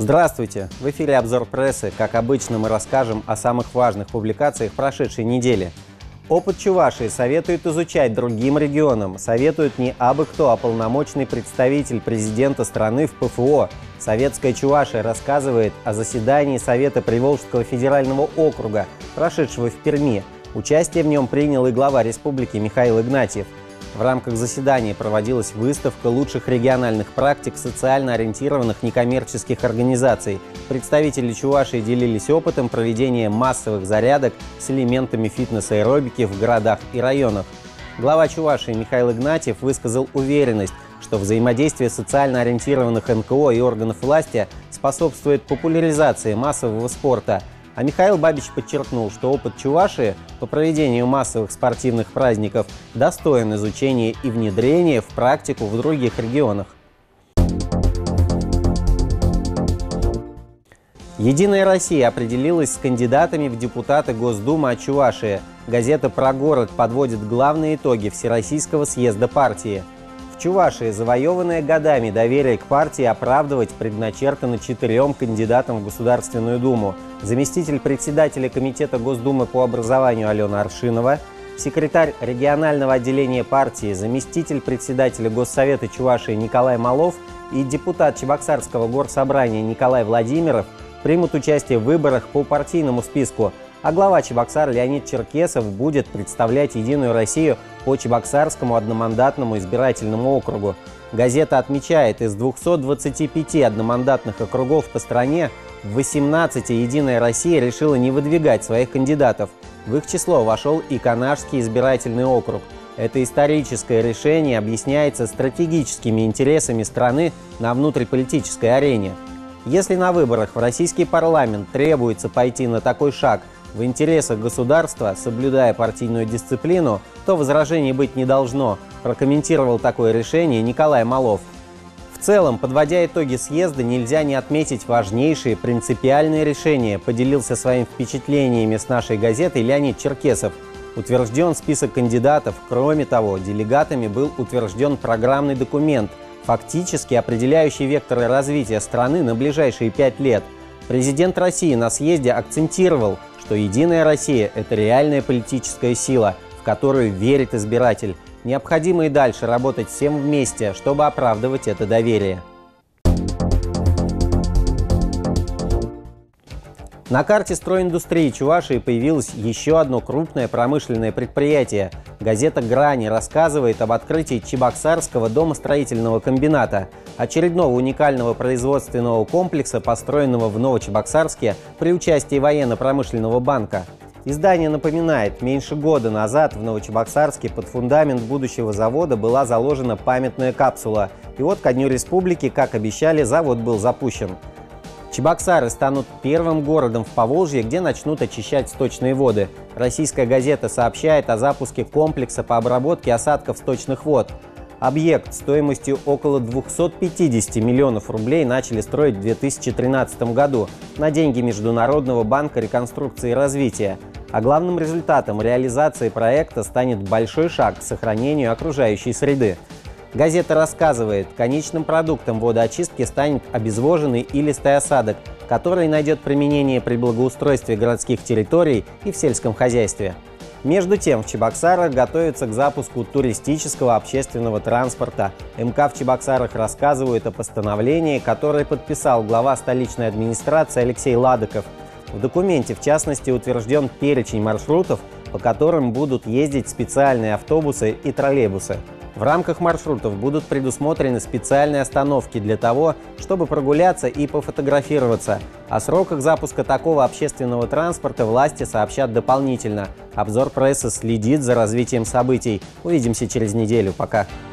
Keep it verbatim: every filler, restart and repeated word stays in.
Здравствуйте! В эфире обзор прессы. Как обычно, мы расскажем о самых важных публикациях прошедшей недели. Опыт Чувашии советуют изучать другим регионам. Советуют не абы кто, а полномочный представитель президента страны в ПФО. Советская Чувашия рассказывает о заседании Совета Приволжского федерального округа, прошедшего в Перми. Участие в нем принял и глава республики Михаил Игнатьев. В рамках заседания проводилась выставка лучших региональных практик социально ориентированных некоммерческих организаций. Представители Чувашии делились опытом проведения массовых зарядок с элементами фитнес-аэробики в городах и районах. Глава Чувашии Михаил Игнатьев высказал уверенность, что взаимодействие социально ориентированных эн ка о и органов власти способствует популяризации массового спорта. А Михаил Бабич подчеркнул, что опыт Чувашии по проведению массовых спортивных праздников достоин изучения и внедрения в практику в других регионах. «Единая Россия» определилась с кандидатами в депутаты Госдумы от Чувашии. Газета «Про город» подводит главные итоги Всероссийского съезда партии. В Чувашии завоеванное годами доверие к партии оправдывать предначертано четырем кандидатам в Государственную Думу. Заместитель председателя Комитета Госдумы по образованию Алена Аршинова, секретарь регионального отделения партии, заместитель председателя Госсовета Чувашии Николай Малов и депутат Чебоксарского горсобрания Николай Владимиров примут участие в выборах по партийному списку, а глава Чебоксар Леонид Черкесов будет представлять «Единую Россию» по Чебоксарскому одномандатному избирательному округу. Газета отмечает, из двухсот двадцати пяти одномандатных округов по стране в восемнадцати «Единая Россия» решила не выдвигать своих кандидатов. В их число вошел и Канашский избирательный округ. Это историческое решение объясняется стратегическими интересами страны на внутриполитической арене. Если на выборах в российский парламент требуется пойти на такой шаг в интересах государства, соблюдая партийную дисциплину, то возражений быть не должно, прокомментировал такое решение Николай Малов. В целом, подводя итоги съезда, нельзя не отметить важнейшие принципиальные решения, поделился своими впечатлениями с нашей газетой Леонид Черкесов. Утвержден список кандидатов, кроме того, делегатами был утвержден программный документ, фактически определяющий векторы развития страны на ближайшие пять лет. Президент России на съезде акцентировал, что «Единая Россия» — это реальная политическая сила, в которую верит избиратель. Необходимо и дальше работать всем вместе, чтобы оправдывать это доверие. На карте стройиндустрии Чувашии появилось еще одно крупное промышленное предприятие. Газета «Грани» рассказывает об открытии Чебоксарского домостроительного комбината, очередного уникального производственного комплекса, построенного в Новочебоксарске при участии военно-промышленного банка. Издание напоминает, меньше года назад в Новочебоксарске под фундамент будущего завода была заложена памятная капсула. И вот ко Дню Республики, как обещали, завод был запущен. Чебоксары станут первым городом в Поволжье, где начнут очищать сточные воды. Российская газета сообщает о запуске комплекса по обработке осадков сточных вод. Объект стоимостью около двухсот пятидесяти миллионов рублей начали строить в две тысячи тринадцатом году на деньги Международного банка реконструкции и развития. А главным результатом реализации проекта станет большой шаг к сохранению окружающей среды. Газета рассказывает, конечным продуктом водоочистки станет обезвоженный илистый осадок, который найдет применение при благоустройстве городских территорий и в сельском хозяйстве. Между тем, в Чебоксарах готовится к запуску туристического общественного транспорта. эм ка в Чебоксарах рассказывают о постановлении, которое подписал глава столичной администрации Алексей Ладыков. В документе, в частности, утвержден перечень маршрутов, по которым будут ездить специальные автобусы и троллейбусы. В рамках маршрутов будут предусмотрены специальные остановки для того, чтобы прогуляться и пофотографироваться. О сроках запуска такого общественного транспорта власти сообщат дополнительно. Обзор прессы следит за развитием событий. Увидимся через неделю. Пока.